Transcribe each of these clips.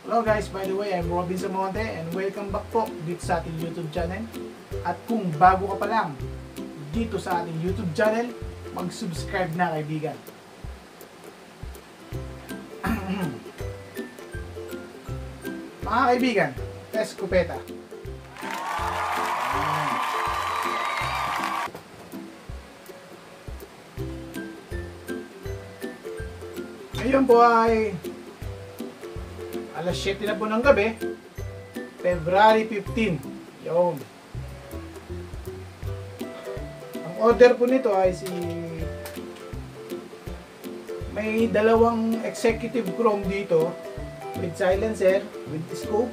Hello guys, by the way, I'm Robin Samonte and welcome back po dito sa ating YouTube channel. At kung bago ka pa lang dito sa ating YouTube channel, mag-subscribe na kaibigan. Mga kaibigan, eskopeta. Ngayon po ay alas 7 na po ng gabi, February 15. Yun. Ang order po nito ay may dalawang executive chrome dito with silencer, with scope.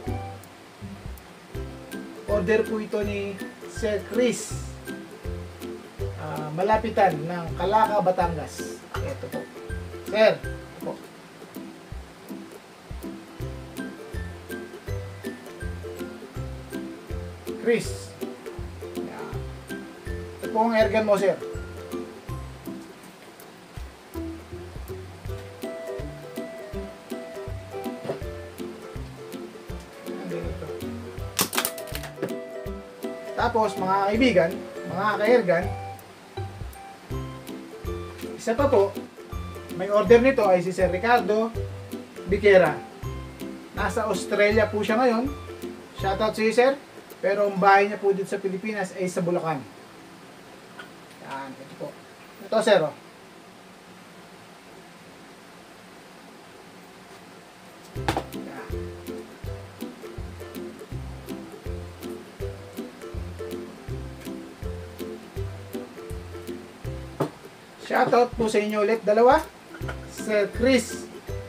Order po ito ni Sir Chris. Malapitan ng Calaca, Batangas. Ito po. Sir, ito po. Chris. Yan. Ito po ang airgun mo, sir. Tapos, mga kaibigan, mga ka-airgun, isa pa po, may order nito ay si Sir Ricardo Biquera. Nasa Australia po siya ngayon. Shoutout sa iyo, sir. Pero ang bahay niya po dito sa Pilipinas ay sa Bulacan. Yan, ito po. Ito, sir, oh. Yan. Shoutout po sa inyo ulit, dalawa. Sir Chris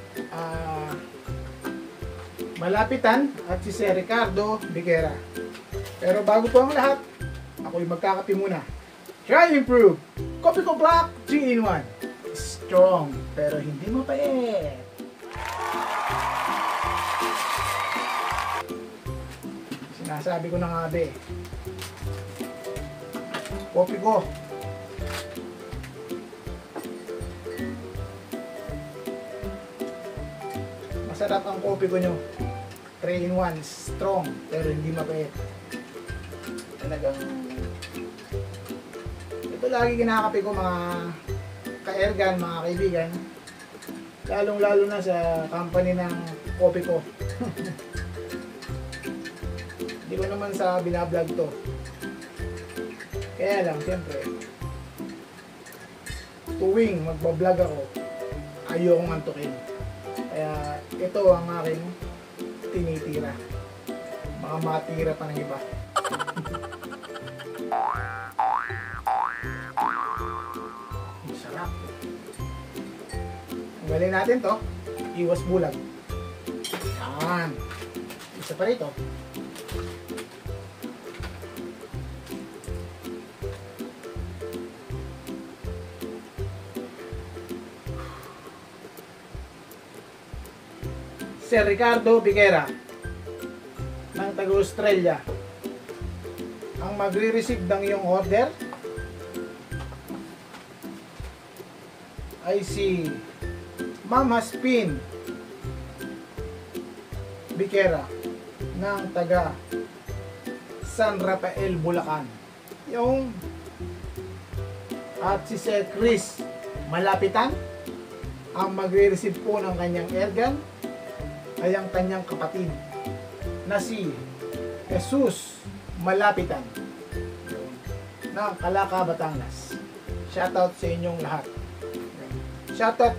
Malapitan at si Sir Ricardo Biquera. Pero bago po ang lahat, ako'y magkakape muna. Try and improve. Coffee ko Black 3-in-1. Strong, pero hindi mapait. Sinasabi ko na nga be. Coffee ko. Masarap ang coffee ko nyo. 3-in-1, strong, pero hindi mapait. Talagang ito lagi kinakape ko, mga ka-airgun, mga kaibigan, lalong lalo na sa company ng coffee ko. Hindi ko naman sa binablog to, kaya lang siyempre tuwing magbablog ako ayokong antukin, kaya ito ang aking tinitira, mga matira pa ng iba. Sarap. Tanggalin natin to. Iwas bulag. Yan. Isa pa rito. Sir Ricardo Biquera ng taga-Australia. Ang magre-receive ng iyong order ay si Ma'am Haspin Biquera ng taga San Rafael, Bulacan. Yung at si Sir Chris Malapitan, ang magre-receive po ng kanyang airgun ay ang kanyang kapatid na si Jesus Malapitan ng Calaca, Batangas. Shoutout sa inyong lahat. Shoutout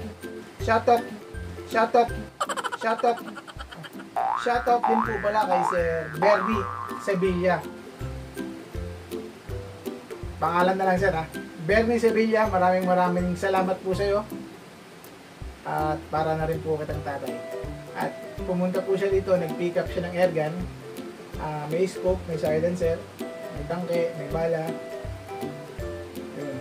din po pala kay Sir Bernie Sevilla. Pangalan na lang, sir, ha. Bernie Sevilla, maraming salamat po sa iyo. At para na rin po kitang tatay. At pumunta po siya dito, nag-pick up siya ng airgun. May scope, may silencer, may tangke, may bala. Yun.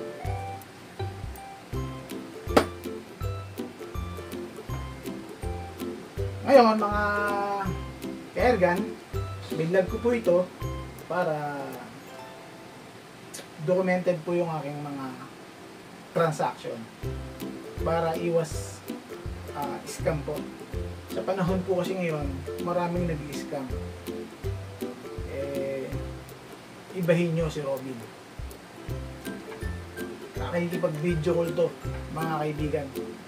Ngayon, mga airgun, binlog ko po ito para documented po yung aking mga transaction, para iwas scam po. Sa panahon po kasi ngayon, maraming nag-scam. Ibahin nyo si Robin. Nakikipag-video call to, mga kaibigan.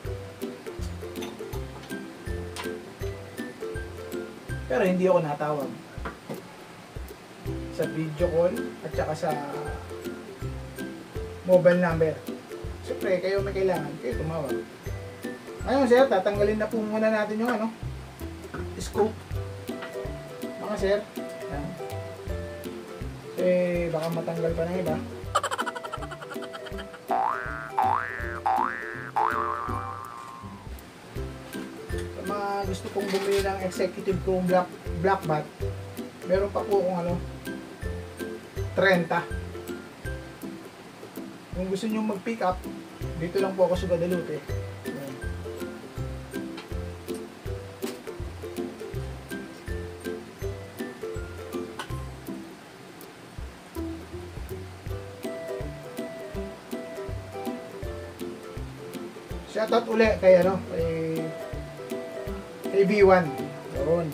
Pero hindi ako natawag. Sa video call at saka sa mobile number. Siyempre, kayo may kailangan, kayo tumawag. Ngayon sir, tatanggalin na po muna natin yung scope. Mga sir, yan. Baka matanggal pa ng iba. Sa mga gusto kong bumili ng executive kong black bat, meron pa po akong 30. Kung gusto nyo mag-pick up, dito lang po ako sa Guadalupe. Ayan. Shoutout uli kay kay B1. Yun.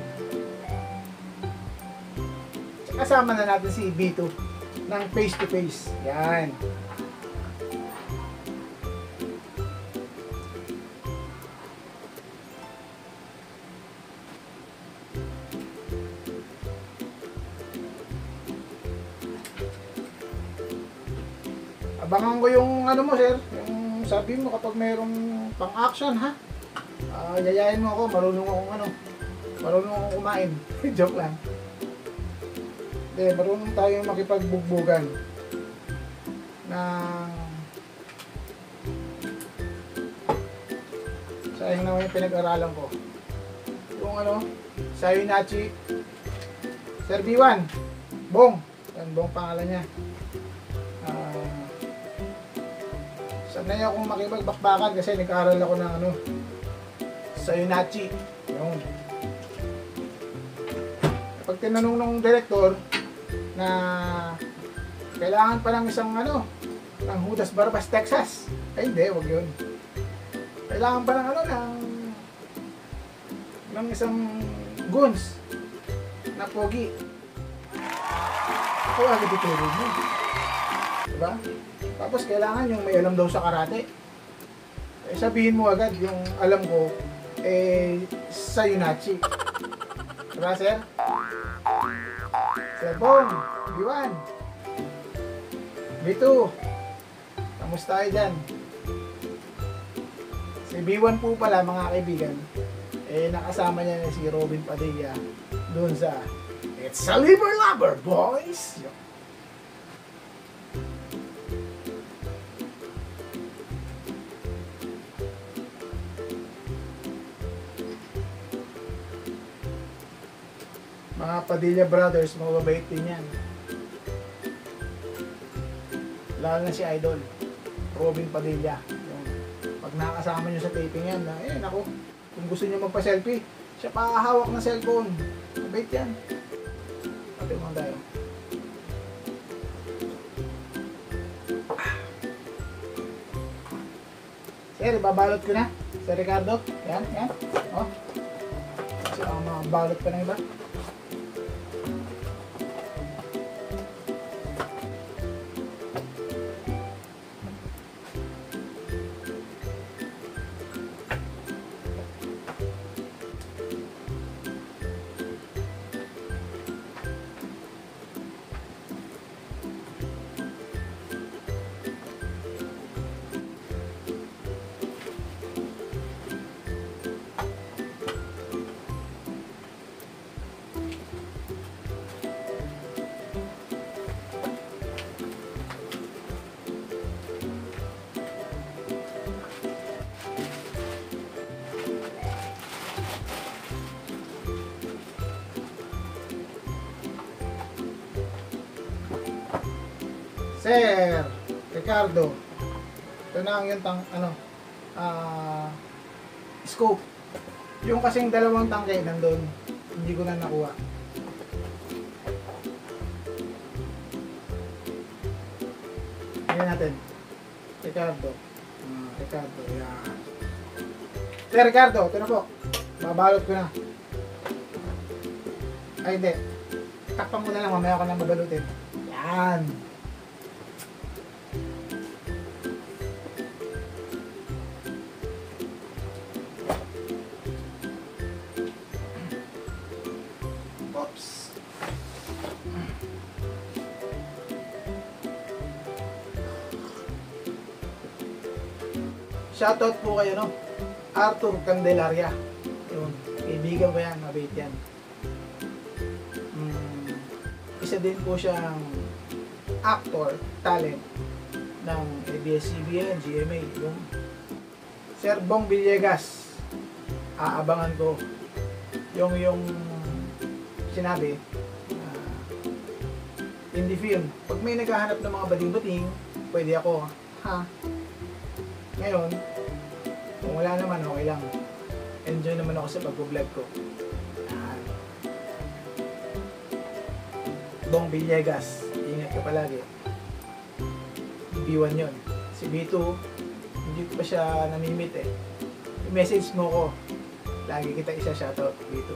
Kasama na natin si B2 ng face to face. Yan. Abangan ko yung mo sir, yung sabi mo kapag mayroong pang action ha. Yayain mo ako, marunong akong kumain. Joke lang. Marunong tayong makipagbugbugan ng sayang naman yung pinag-aralan ko. Yung Sayunachi Sir B1 Bong. Yan, Bong pangalan niya. Sanay akong makipagbakbakan kasi nag-aaral ako ng Sayunachi. Yun. Pag tinanong ng director na kailangan pa ng isang ng Judas Barbas, Texas. Ay hindi, wag yun. Kailangan pa ng ng isang guns na pogi. Ako agad ituro mo. Diba? Tapos kailangan yung may alam daw sa karate. Sabihin mo agad yung alam ko Sayunachi. Diba sir? Sir Bong, B1, B2, kamusta kayo dyan? Si B1 po pala mga kaibigan, nakasama niya na si Robin Padilla doon sa It's a Liver Lover, boys! Mga Padilla brothers, mababait din yan. Lalo na si Idol Robin Padilla. Yung, pag nakasama nyo sa taping yan, naku, kung gusto nyo magpa-selfie, siya pa hawak ng cellphone. Mabait yan. Pati mo tayo. Sir, ibabalot ko na. Sir Ricardo, yan. Oh. Kasi mabalot pa ng iba. Sir Ricardo, ito na ang yung scope. Yung kasing dalawang tangke nandun, hindi ko na nakuha. Ayan natin. Ricardo. Ricardo, yan. Sir Ricardo, ito na po. Babalot ko na. Ay, hindi. Takpan mo na lang, mamaya ko na mabalutin. Yan. Oops. Shoutout po kayo, no? Arthur Candelaria. Yun. Kaibigan ko yan, mabait yan. Isa din po siyang actor, talent ng ABS-CBN, GMA. Yung Sir Bong Villegas, aabangan ko yung sinabi in the film. Pag may naghahanap ng mga bading-bading, pwede ako. Ha? Ngayon, kung wala naman, okay lang. Enjoy naman ako sa pag-vlog ko. Bong Villegas, ingat ka palagi. B1 yun. Si B2, hindi ko pa siya namimit eh. I-message mo ko. Lagi kita isa shoutout, B2.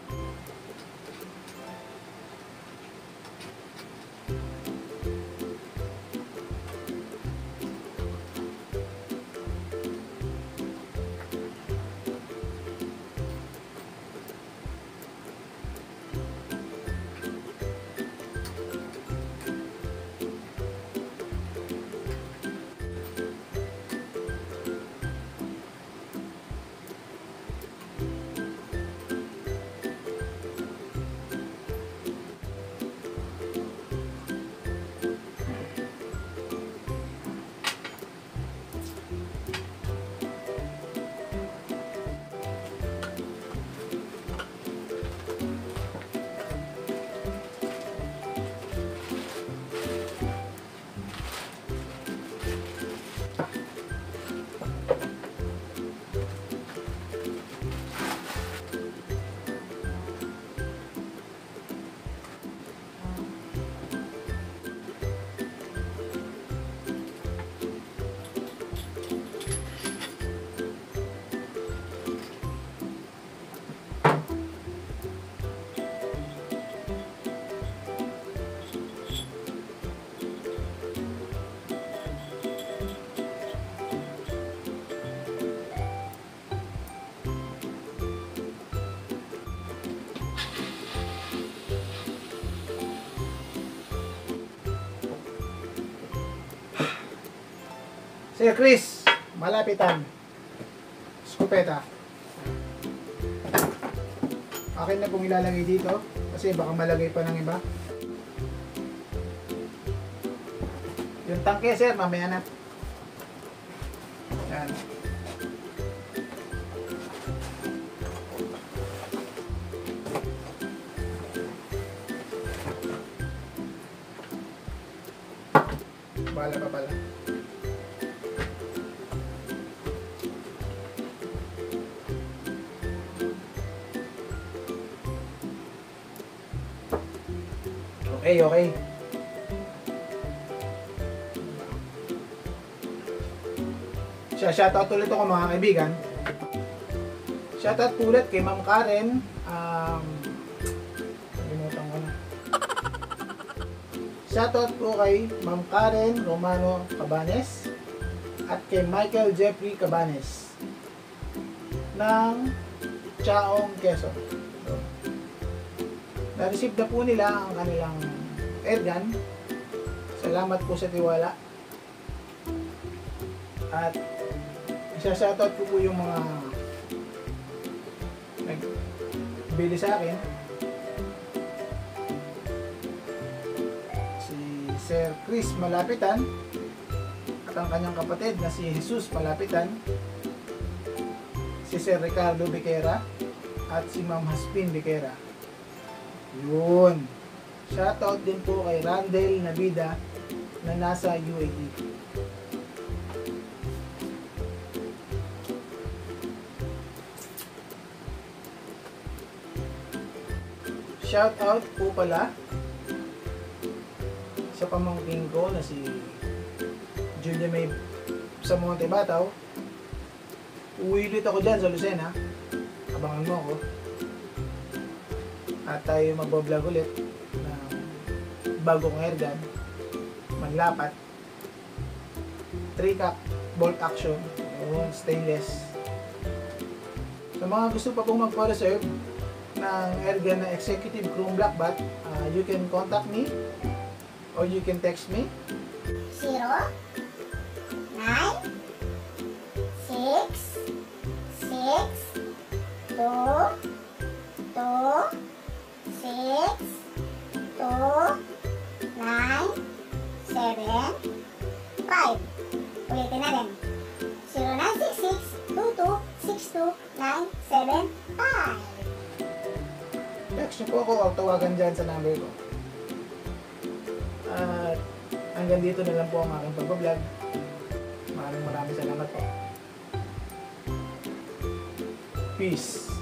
Sir Chris, malapitan. Skopeta. Akin na pong ilalagay dito kasi baka malagay pa ng iba. Yung tangke sir, mamaya na. Yan. Bala pa pala. Okay. Shoutout ulit ako mga kaibigan. Shoutout ulit kay Ma'am Karen. Limutan ko na. Shoutout po kay Ma'am Karen Romano Cabanes at kay Michael Jeffrey Cabanes ng Chaong, Quezon. So, na-receive na po nila ang kanilang airgun. Salamat po sa tiwala. At isa-shoutout ko po yung mga nagbili sa akin. Si Sir Chris Malapitan at ang kanyang kapatid na si Jesus Malapitan, si Sir Ricardo Bequera at si Ma'am Haspin Bequera. Yun. Shoutout din po kay Randel Nabida na nasa UAE. Shoutout po pala sa pamangkin ko na si Julia May sa Monte Bataw. Uwi ulit ako dyan sa Lucena. Abangan mo ako. At tayo magbablog ulit ng bagong airgun. Manlapat. 3-cap bolt action. Yung stainless. Sa mga gusto pa pong magpa-reserve ng airgun na Executive Chrome Black Bat, you can contact me or you can text me 0, 9, 6, 6, 2, 2, 6, 2, 9, 7, 5. Ulitin natin. 0966-22-62-975. text nyo po ako o tawagan dyan sa number ko. At hanggang dito na lang po ang aking pag-vlog. Maraming salamat po. Peace.